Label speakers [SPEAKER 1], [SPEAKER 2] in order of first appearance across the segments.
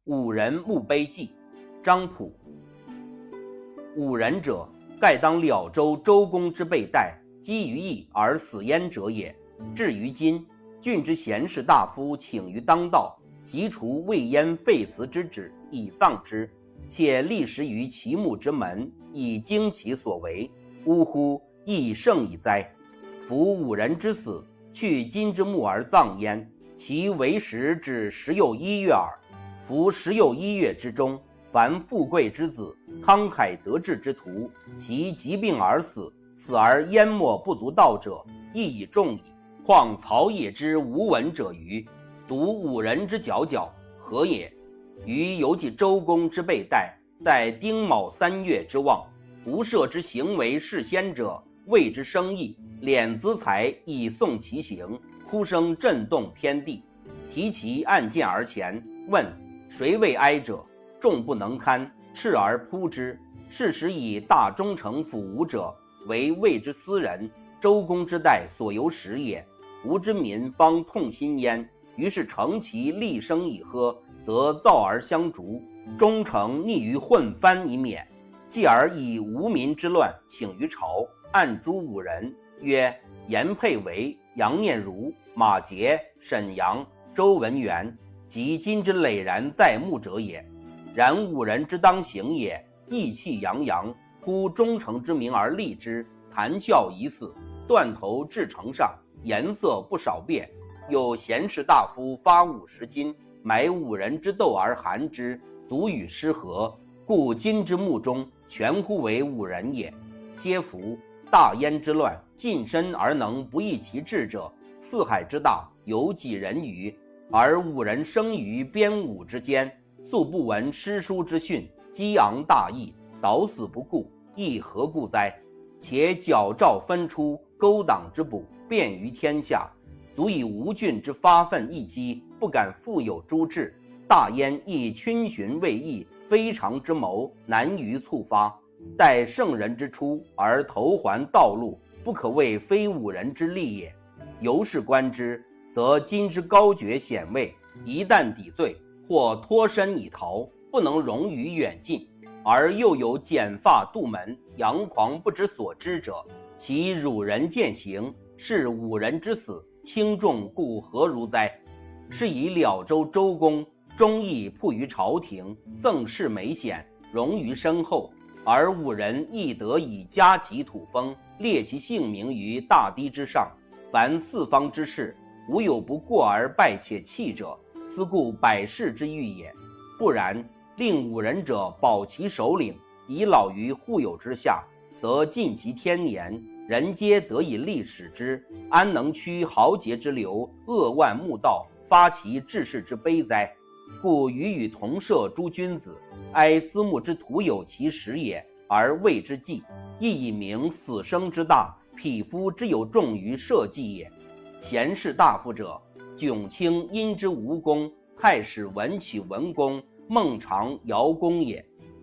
[SPEAKER 1] 五人墓碑记，张溥。五人者，盖当了州周公之辈代，积于邑而死焉者也。至于今，郡之贤士大夫请于当道，即除未焉废祠之旨，以葬之，且立时于其墓之门，以经其所为。呜呼！亦甚矣哉！夫五人之死，去今之墓而葬焉，其为时只11月耳。夫11月之中，凡富贵之子、慷慨得志之徒，其疾病而死，死而淹没不足道者，亦已众矣。况曹野之无闻者欤？独五人之佼佼，何也？余犹记周公之辈代，在丁卯3月之望，不赦之行为事先者，谓之生义，敛资财以送其行，哭声震动天地。提其案件而前，问谁为哀者？众不能堪，斥而扑之。是时以大忠诚辅吴者，为魏之私人，周公之代所由时也。吴之民方痛心焉，于是乘其厉声以喝，则造而相逐，忠诚逆于混藩以免。继而以吴民之乱请于朝，按诛五人，曰颜佩维、杨念如、马杰、沈阳、周文元，即今之累然在目者也。然五人之当行也，意气洋洋，呼忠诚之名而立之，谈笑已死，断头至城上，颜色不少变。有贤士大夫发50斤，买五人之豆而含之，足与失和。故今之墓中，全乎为五人也。皆夫大燕之乱，近身而能不义其志者，四海之大，有几人欤？而五人生于边伍之间，素不闻诗书之训，激昂大义，倒死不顾，亦何故哉？且矫诏分出，勾党之捕，遍于天下，足以吴郡之发愤一击，不敢复有诸志。大燕亦逡巡未易，非常之谋，难于促发。待圣人之出，而投还道路，不可谓非五人之力也。由是观之，则今之高爵显位，一旦抵罪，或脱身以逃，不能容于远近；而又有剪发杜门，佯狂不知所知者，其辱人践行，是五人之死，轻重故何如哉？是以了州周公忠义铺于朝廷，赠事美显，荣于身后，而五人亦得以加其土封，列其姓名于大堤之上。凡四方之事，无有不过而败且弃者，斯故百世之欲也。不然，令五人者保其首领，以老于户友之下，则尽其天年，人皆得以历史之，安能屈豪杰之流，扼腕慕道，发其志士之悲哉？故予与同舍诸君子，哀思慕之徒有其实也，而谓之祭，亦以明死生之大，匹夫之有重于社稷也。贤士大夫者，迥卿因之吴公、太史文曲文公、孟尝姚公也。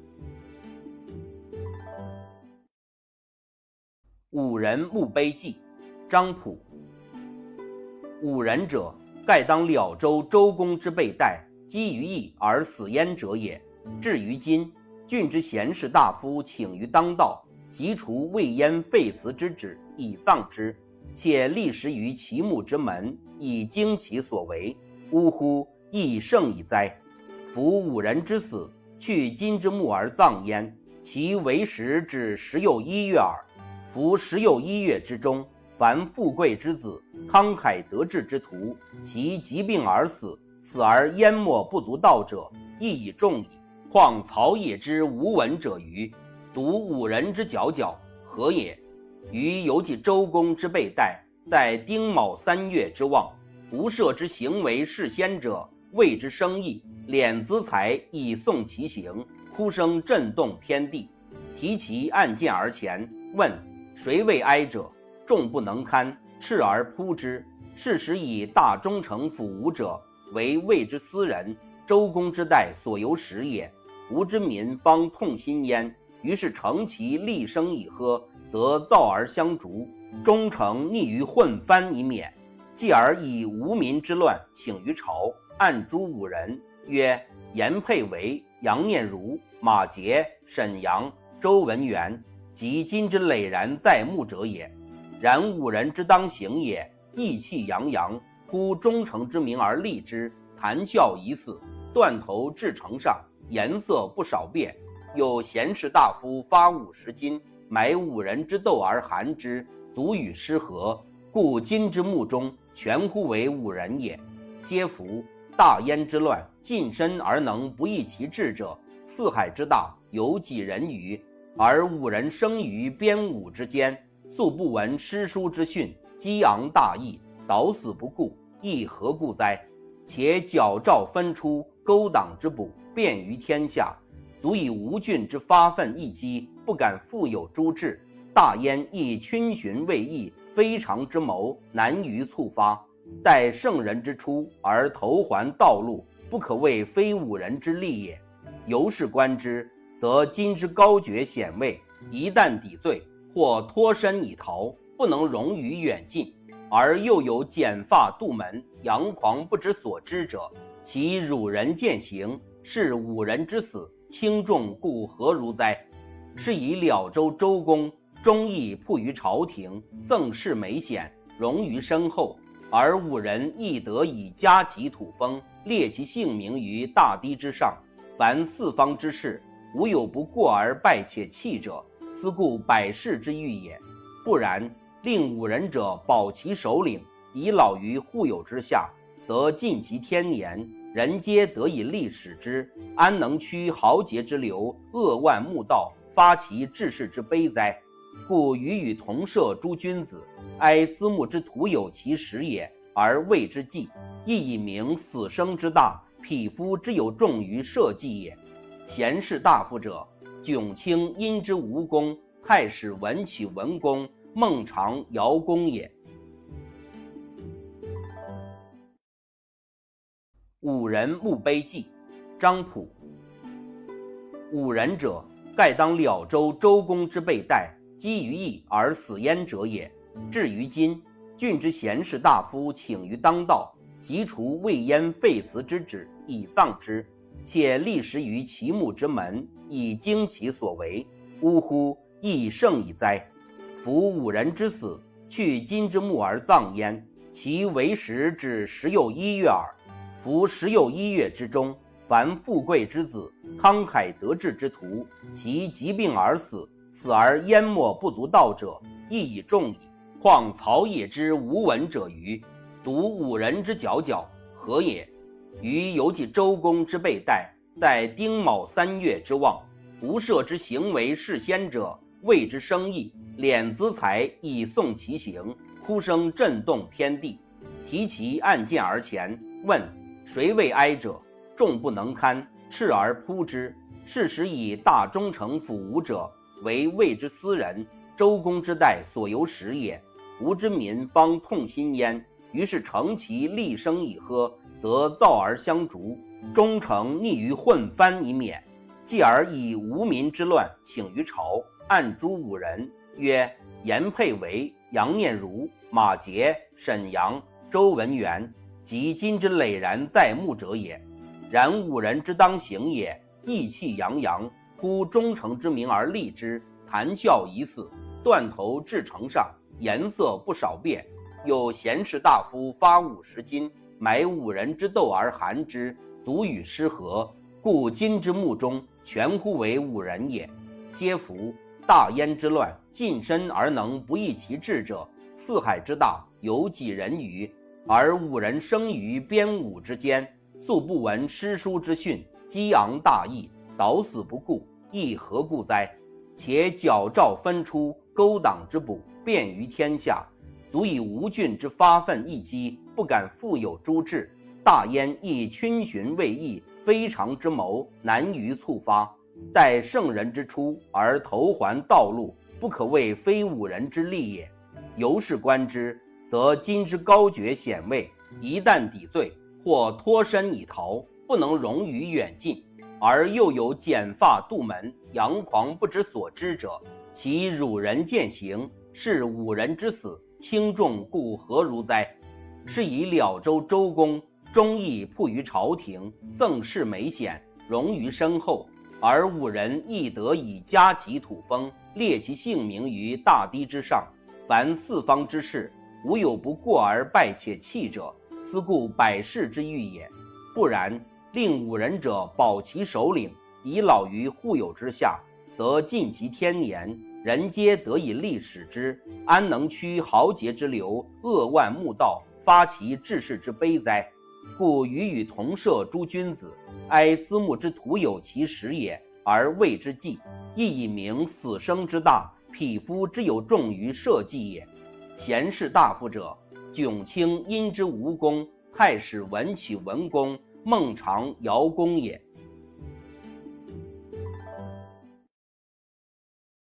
[SPEAKER 1] 五人墓碑记，张溥。五人者，盖当了州周公之辈代，积于邑而死焉者也。至于今，郡之贤士大夫请于当道，即除未焉废祠之旨，以葬之，且立时于其墓之门，以经其所为。呜呼！亦甚矣哉！夫五人之死，去今之墓而葬焉，其为时只11月耳。夫11月之中，凡富贵之子、慷慨得志之徒，其疾病而死，死而淹没不足道者，亦已众矣。况曹野之无闻者欤？独五人之佼佼，何也？余犹记周公之辈代，在丁卯3月之望，不赦之行为事先者，谓之生义，敛资财以送其行，哭声震动天地。提其案件而前，问谁为哀者？众不能堪，斥而扑之。是时以大忠诚辅吴者，为魏之私人，周公之代所由时也。吴之民方痛心焉，于是乘其厉声以喝，则造而相逐，忠诚逆于混藩以免。继而以吴民之乱请于朝，按诛五人，曰颜佩维、杨念如、马杰、沈阳、周文元，即今之磊然在目者也。然五人之当行也，意气洋洋，呼忠诚之名而立之，谈笑疑似，断头至城上，颜色不少变。有贤士大夫发50斤，买5人之豆而含之，足与失和。故今之墓中，全乎为5人也。皆服。大燕之乱，近身而能不议其志者，四海之大，有几人于？而5人生于边伍之间，素不闻诗书之训，激昂大义，导死不顾，亦何故哉？且矫诏分出，勾党之捕，遍于天下，足以吴郡之发愤一击，不敢复有诛至。大燕亦逡巡未易，非常之谋，难于促发。待圣人之出而投还道路，不可谓非5人之力也。由是观之，则今之高爵显位，一旦抵罪，或脱身以逃，不能容于远近，而又有剪发杜门，佯狂不知所知者，其辱人践行，是5人之死，轻重故何如哉？是以了州周公忠义铺于朝廷，赠事美显，荣于身后，而5人亦得以加其土封，列其姓名于大堤之上。凡四方之事，无有不过而败且弃者，斯故百世之欲也。不然，令5人者保其首领，以老于户友之下，则尽其天年，人皆得以历史之，安能屈豪杰之流，扼腕慕道，发其志士之悲哉？故予与同舍诸君子，哀思慕之徒有其实也，而谓之计，亦以明死生之大，匹夫之有重于社稷也。贤士大夫者，迥卿因之吴公，太史文启文公，孟尝尧公也。5人墓碑记，张溥。5人者，盖当了州周公之辈代，积于邑而死焉者也。至于今，郡之贤士大夫请于当道，即除未焉废祠之旨，以葬之，且立时于其墓之门，以经其所为。呜呼，亦甚矣哉！夫5人之死，去今之墓而葬焉，其为时只10又1月耳。夫10又1月之中，凡富贵之子，慷慨得志之徒，其疾病而死，死而淹没不足道者，亦已众矣。况曹野之无闻者欤？独5人之佼佼，何也？余犹记周公之辈代，在丁卯3月之望，吴舍之行为事先者，谓之生义，敛资财以送其行，哭声震动天地。提其案件而前，问谁为哀者？众不能堪，斥而扑之。是时以大忠诚辅吴者，为魏之私人，周公之代所由时也。吴之民方痛心焉，于是乘其厉声以喝，则造而相逐，忠诚逆于混藩以免。继而以吴民之乱请于朝，按诛5人，曰颜佩维、杨念如、马杰、沈阳、周文元，即今之磊然在目者也。然5人之当行也，意气洋洋，呼忠诚之名而立之，谈笑疑似，断头至城上，颜色不少变。有贤士大夫发50斤，买5人之豆而含之，足与失和。故今之墓中，全乎为5人也。皆服。大燕之乱，近身而能不议其志者，四海之大，有几人于？而5人生于边伍之间，素不闻诗书之训，激昂大义，导死不顾，亦何故哉？且矫诏分出，勾党之捕，遍于天下，足以吴郡之发愤一击，不敢复有诛至。大燕亦逡巡未易，非常之谋，难于促发。待圣人之出而投还道路，不可谓非5人之力也。由是观之，则今之高爵显位，一旦抵罪，或脱身以逃，不能容于远近，而又有剪发杜门，佯狂不知所知者，其辱人践行，是5人之死，轻重故何如哉？是以了州周公忠义铺于朝廷，赠事美显， 荣于身后，而吾人亦得以加其土封，列其姓名于大堤之上。凡四方之事，无有不过而败且弃者，斯故百世之欲也。不然，令吾人者保其首领，以老于户友之下，则尽其天年，人皆得以历史之，安能屈豪杰之流，扼腕慕道，发其志士之悲哉？故予与同舍诸君子，哀思慕之徒有其实也，而谓之计，亦以明死生之大，匹夫之有重于社稷也。贤士大夫者，迥卿因之无功，太史文曲文公，孟尝尧公也。